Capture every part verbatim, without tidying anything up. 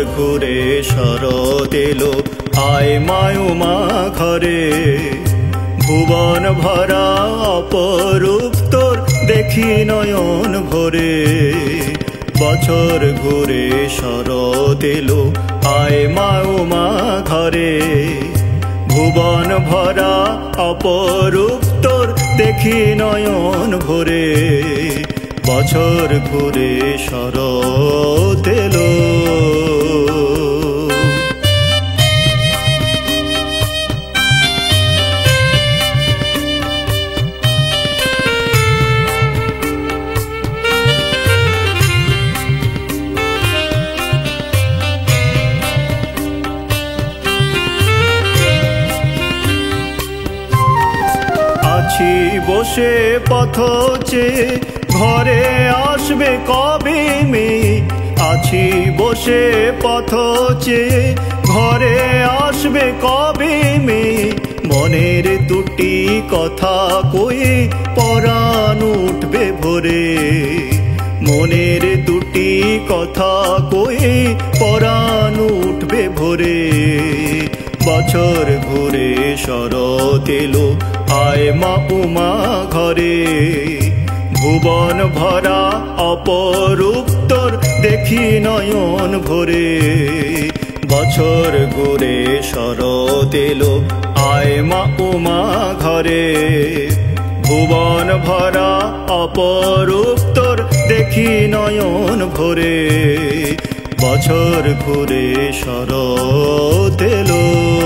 ঘুরে শরৎ এলো আয় মায়ুমা ঘরে। ভুবন ভরা অপরূপ তোর দেখি নয়ন ভরে। বছর ঘুরে শরৎ এলো আয় মায়ুমা ঘরে। ভুবন ভরা অপরূপ তোর দেখি নয়ন ভরে। বছর ঘুরে শরৎ এলো। আছি বসে পথ চেয়ে ঘরে আসবে কবে মেয়ে। আছি বসে পথ চেয়ে ঘরে আসবে কবে মেয়ে। মনের দুটি কথা কয়ে পরাণ উঠবে ভোরে। মনের দুটি কথা কয়ে পরাণ উঠবে ভোরে। বছর ঘুরে শরৎ এলো আয় মা উমা ঘরে। ভুবন ভরা অপরূপ তোর দেখি নয়ন ভরে। বছর ঘুরে শরৎ এলো আয় মা উমা ঘরে। ভুবন ভরা অপরূপ তোর দেখি নয়ন ভরে। বছর ঘুরে শরৎ এলো।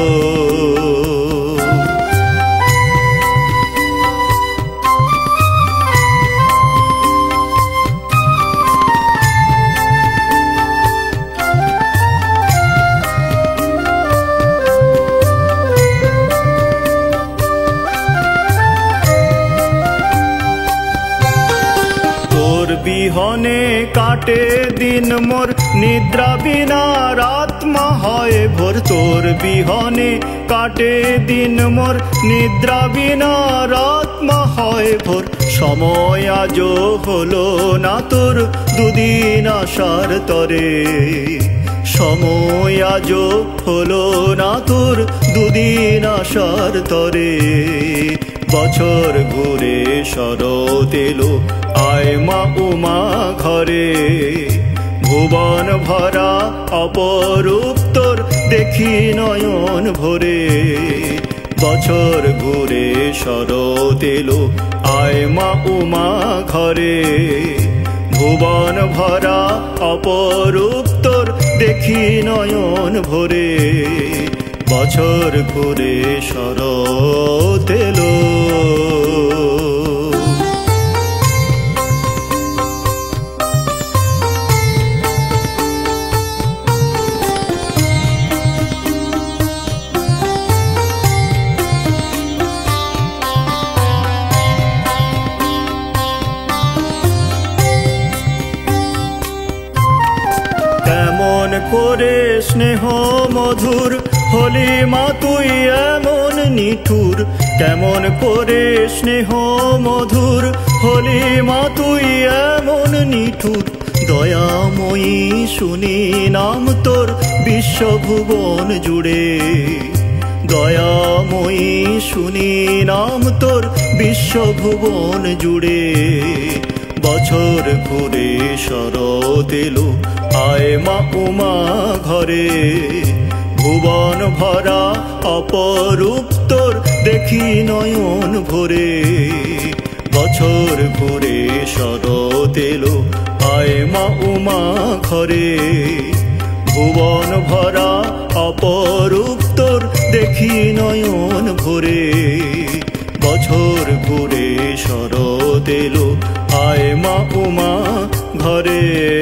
বিহনে কাটে দিন মোর নিদ্রা বিনা রাত্মা হয় ভোর। তোর বিহনে কাটে দিন মোর নিদ্রা বিনা রাত্মা হয় ভোর। সময় আজও হলো না তোর দুদিন আসার তরে। সময় আজও হলো না তোর দুদিন আসার তরে। বছর ঘুরে শরৎ এলো আয় মা উমা ঘরে। ভুবন ভরা অপরূপ তোর দেখি নয়ন ভরে। বছর ঘুরে শরৎ এলো আয় মা উমা ঘরে। ভুবন ভরা অপরূপ তোর দেখি নয়ন ভরে। বছর ঘুরে শরৎ এলো। কেমন করে স্নেহ মধুর হলি মা তুই এমন নিঠুর। কেমন করে স্নেহ মধুর হলি মা তুই এমন নিঠুর। দয়াময়ী শুনি নাম তোর বিশ্বভুবন জুড়ে। দয়াময়ী শুনি নাম তোর বিশ্বভুবন জুড়ে। বছর ঘুরে শরৎ এলো আয় মা উমা ঘরে। ভুবন ভরা অপরূপ তোর দেখি নয়ন ভরে। বছর ঘুরে শরৎ এলো আয় মা উমা ঘরে। ভুবন ভরা অপরূপ তোর দেখি নয়ন ভরে। বছর ঘুরে শরৎ এলো আয় মা উমা ঘরে।